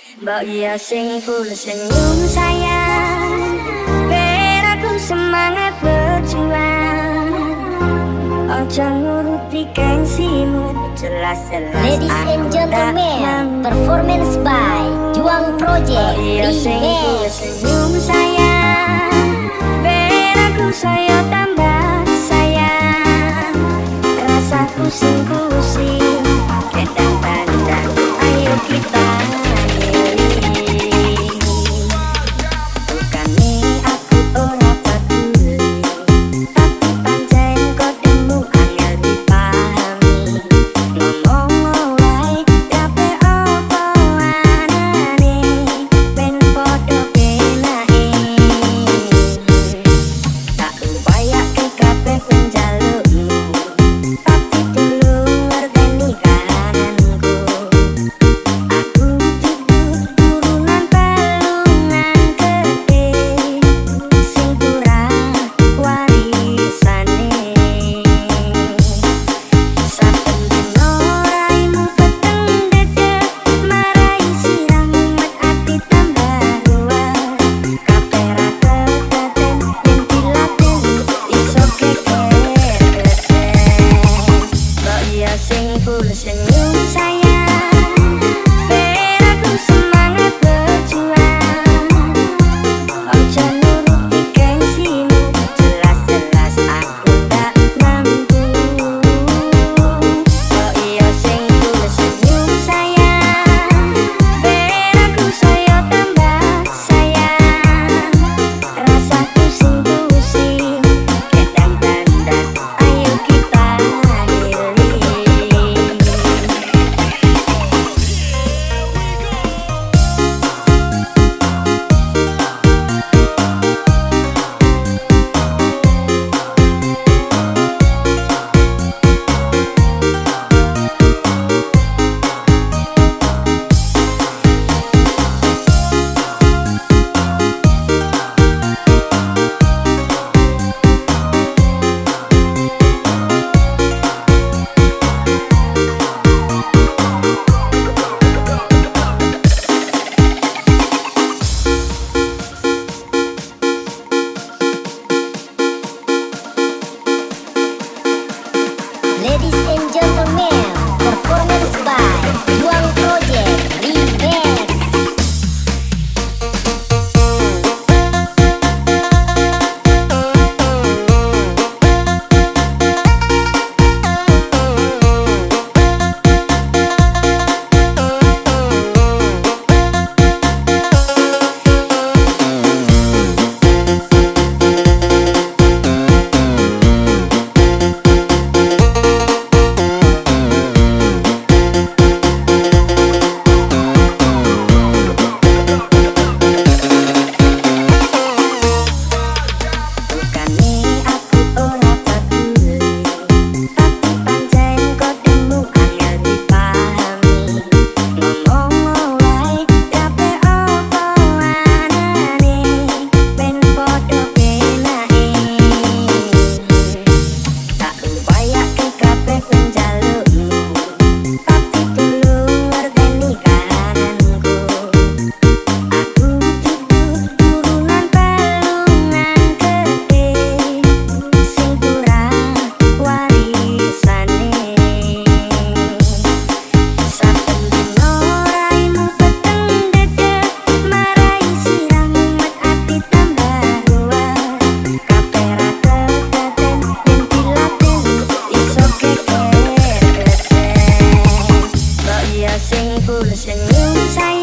Mbok iya sing full senyum sayang, biar aku semangat berjuang. Ojo nuruti gengsimu, jelas-jelas Ladies and gentlemen, performance by Juang Project Remix. Senyum sayang, biar aku saya tambah sayang. Rasa pusing-pusing, kedang tandang, ayo kita healing. Bukannya aku ora peduli, tapi pancen kodemu angel dipahami. Ngomong mulai kape opo anane, ben podo kenake. Tak upayake kape penjalukmu, tapi dulu ngerteni kahananku. Aku tubuh turunan pelungan gede, sing kurang warisane. Saben dino raimu peteng dedek, marai sirah mumet ati tambah ruwet. Kabeh ra kedaden yen diladen, iso geger gesen. Mbok iya sing full senyum sayang, biar aku semangat berjuang. Ojo nuruti gengsimu, jelas-jelas aku tak mampu. Mbok iya sing full senyum sayang, biar aku saya tambah sayang. Rasa pusing-pusing, kedang tandang, ayo kita healing. Ladies and gentlemen, performance by Juang Project Remix. Bukannya aku ora peduli, tapi pancen kodemu angel dipahami. Ngomong mulai kape opo anane, ben podo kenake. Tak upayake kape penjalukmu, tapi dulu ngerteni kahananku. Aku tubuh turunan pelungan gede, sing kurang warisane. Saben dino raimu peteng dedek, marai sirah mumet ati tambah ruwet. Kabeh ra kedaden yen diladen, iso geger gesen. Mbok iya sing full senyum sayang,